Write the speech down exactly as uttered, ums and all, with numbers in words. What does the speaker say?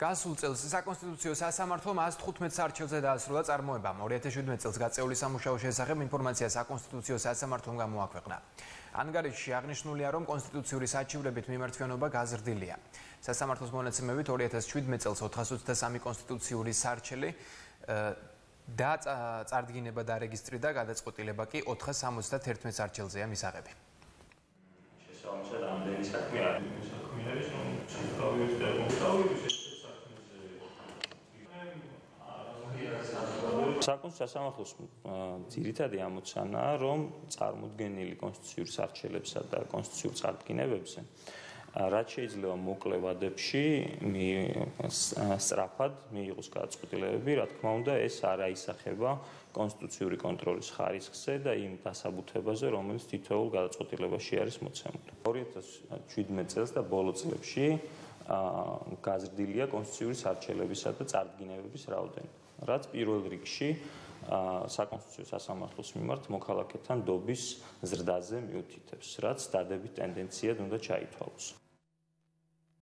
გასულ წელს საკონსტიტუციო სასამართლომ ას თხუთმეტ არჩევზე დაასრულა წარმოებამ. ორი ათას შვიდმეტ წელს გაწეული სამუშაო შესახებ ინფორმაცია საკონსტიტუციო სასამართლომ გამოაქვეყნა. ანგარიშში აღნიშნულია, რომ კონსტიტუციური საჩივრებით მიმართვიანობა გაზრდილია. სასამართლოს მონაცემებით ორი ათას შვიდმეტ წელს ოთხას ოცდასამი კონსტიტუციური სარჩელი და წარდგინება და რეგისტრი და გადაწყვეტილება კი ოთხას სამოცდათერთმეტ სარჩელზეა მისაღები. შესაბამისად ამდენი საქმე არის. საქმე არის, რომ ჩავიოთ და ჩავიოთ საკონსტიტუციო სასამართლოს ძირითადი ამოცანაა, რომ წარმოდგენილი კონსტიტუციური სარჩელებსა და კონსტიტუციურ წარდგინებებზე რაც შეიძლება მოკლე ვადებში სწრაფად მიიღოს გადაწყვეტილებები, რა თქმა უნდა, ეს არ აისახება კონსტიტუციური კონტროლის ხარისხზე და იმ დასაბუთებაზე, რომელიც თითოეულ გადაწყვეტილებაში არის მოცემული. ორი ათას შვიდმეტ წელს და ბოლო წლებში გაზრდილია კონსტიტუციური სარჩელებისა და წარდგინებების რაოდენობა, რაც პირველ რიგში საკონსტიტუციო სასამართლოს მიმართ მოქალაქეთა ნდობის ზრდაზე მიუთითებს, რაც დადებით ტენდენციად უნდა ჩაითვალოს.